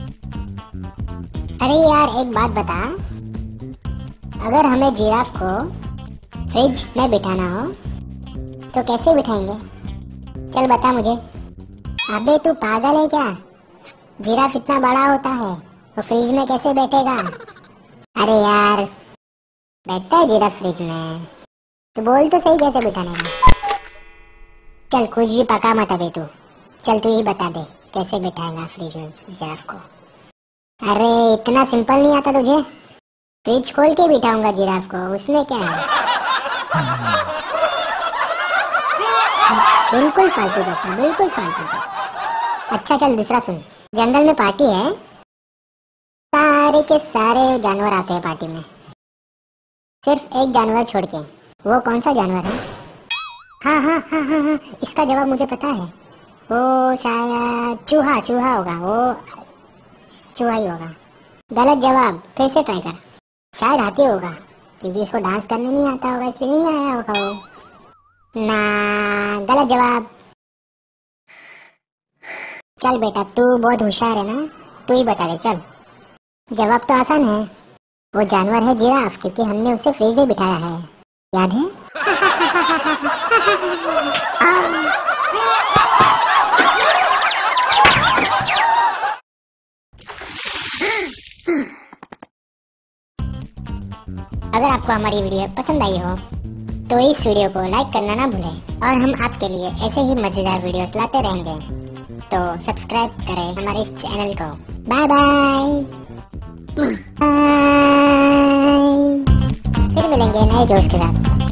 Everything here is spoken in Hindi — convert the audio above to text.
अरे यार एक बात बता, अगर हमें जिराफ को फ्रिज में बिठाना हो तो कैसे बिठाएंगे? चल बता मुझे। अबे तू पागल है क्या? जिराफ इतना बड़ा होता है, वो फ्रिज में कैसे बैठेगा? अरे यार बैठता है जिराफ फ्रिज में, तो बोल तो सही कैसे बिठाने का। चल कुछ भी पका मत अबे तू, चल तू ही बता दे कैसे बिठाएगा फ्रिज में जिराफ को। अरे इतना सिंपल नहीं आता तुझे? फ्रिज खोल के बिठाऊंगा जिराफ को, उसमें क्या है। बिल्कुल फालतू जैसा, बिल्कुल फालतू। अच्छा चल दूसरा सुन। जंगल में पार्टी है, सारे के सारे जानवर आते हैं पार्टी में, सिर्फ एक जानवर छोड़ के। वो कौन सा जानवर है? हाँ हाँ हाँ हाँ हाँ, इसका जवाब मुझे पता है। वो शायद चूहा, चूहा होगा, वो चूहा ही होगा। गलत जवाब, फिर से ट्राई कर। शायद हाथी होगा, क्योंकि उसको डांस करने नहीं आता होगा, इसलिए नहीं आया होगा वो। ना, गलत जवाब। चल बेटा तू बहुत होशियार है ना, तू ही बता दे चल। जवाब तो आसान है, वो जानवर है जिराफ, क्योंकि हमने उसे फ्रिज में बिठाया है, याद है? अगर आपको हमारी वीडियो पसंद आई हो तो इस वीडियो को लाइक करना ना भूलें, और हम आपके लिए ऐसे ही मजेदार वीडियोस लाते रहेंगे। तो सब्सक्राइब करें हमारे इस चैनल को। Bye bye. फिर मिलेंगे नए जोश के साथ।